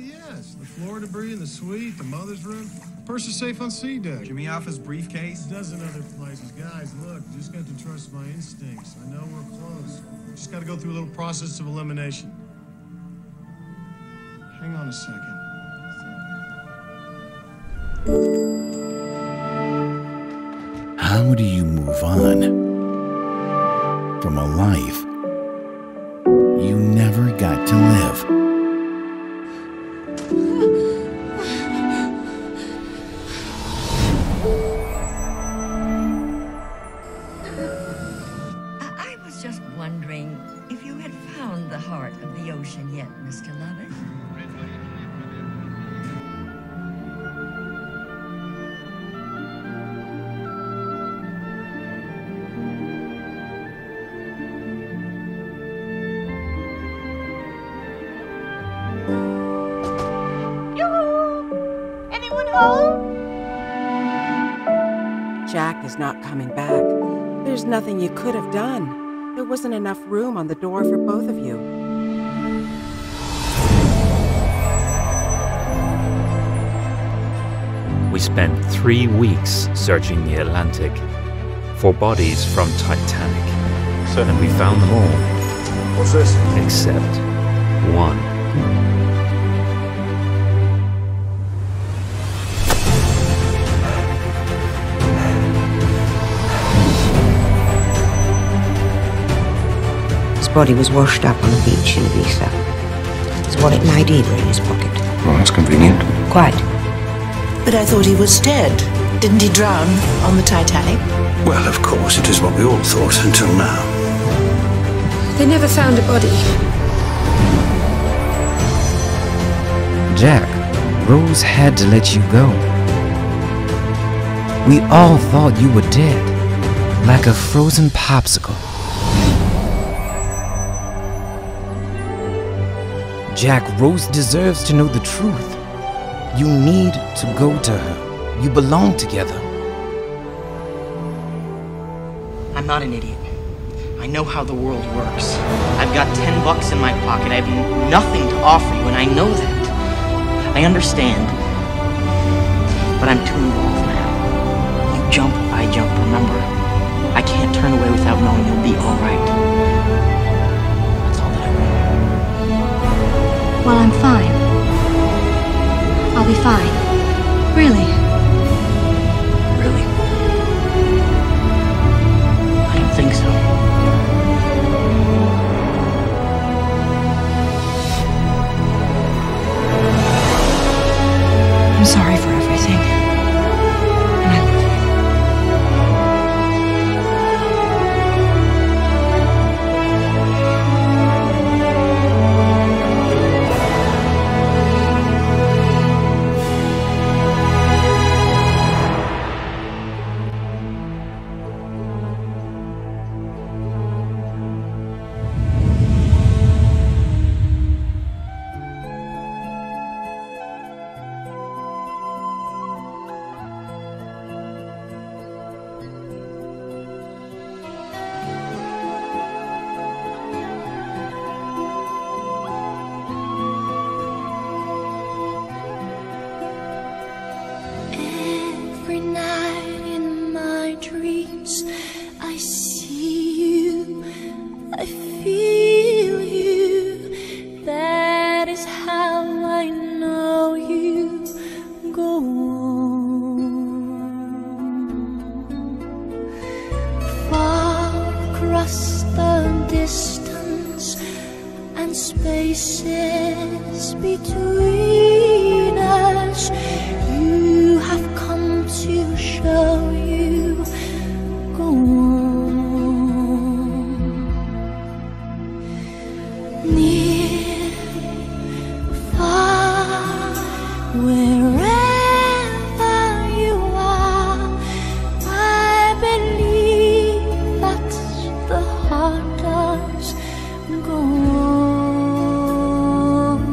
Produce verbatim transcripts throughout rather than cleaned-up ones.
yes. The floor debris in the suite, the mother's room. Purse is safe on C deck. Jimmy Hoffa's briefcase. A dozen other places. Guys, look, just got to trust my instincts. I know we're close. Just got to go through a little process of elimination. Hang on a second. How do you move on from a life you never got to live? I was just wondering if you had found the heart of the ocean yet, Mister Lovett. Jack is not coming back. There's nothing you could have done. There wasn't enough room on the door for both of you. We spent three weeks searching the Atlantic for bodies from Titanic, and we found them all. What's this? Except one. His body was washed up on the beach in Ibiza. His wallet and I D were in his pocket. Well, that's convenient. Quite. But I thought he was dead. Didn't he drown on the Titanic? Well, of course, it is what we all thought until now. They never found a body. Jack, Rose had to let you go. We all thought you were dead, like a frozen popsicle. Jack, Rose deserves to know the truth. You need to go to her. You belong together. I'm not an idiot. I know how the world works. I've got ten bucks in my pocket. I have nothing to offer you, and I know that. I understand. But I'm too involved now. You jump, I jump, remember. I can't turn away without knowing you'll be all right. That's all that I want. Well, I'm fine. I'll be fine. Really. Really? I don't think so. I'm sorry for everything. And I love you. Every night in my dreams, I see you, I feel you. That is how I know you. Go on. Far across the distance and spaces between us, you have come to show you. Go on. Near, far, wherever you are, I believe that's the heart does. Go on.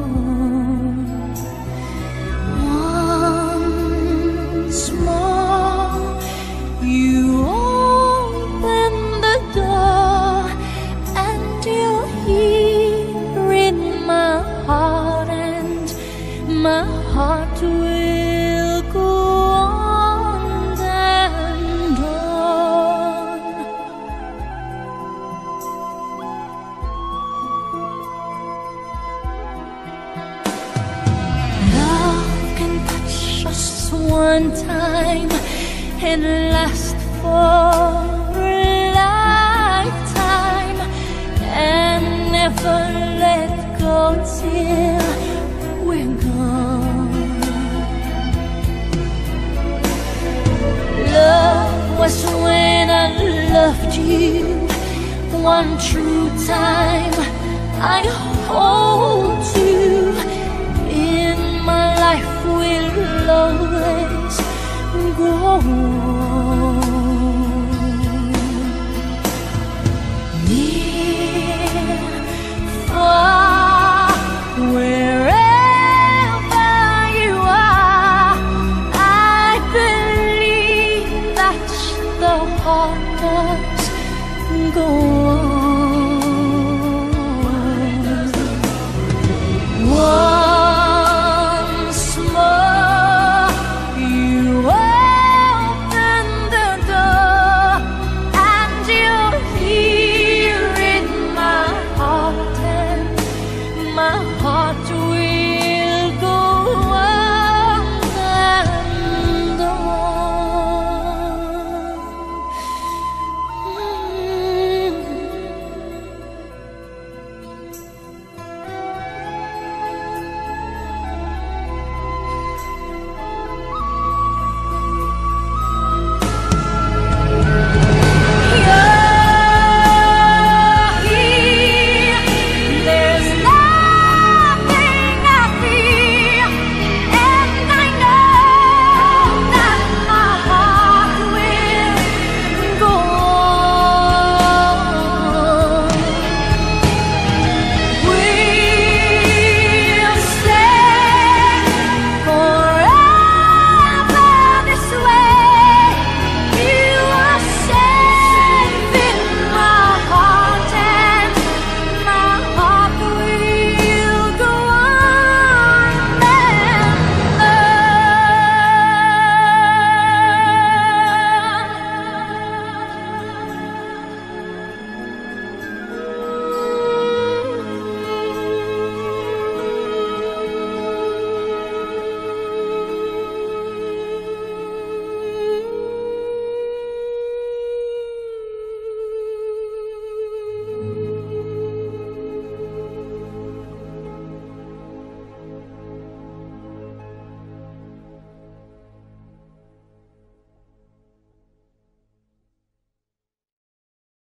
Once more, you open the door, and you're here in my heart, and just one time and last for a lifetime, and never let go till we're gone. Love was when I loved you one true time. I hope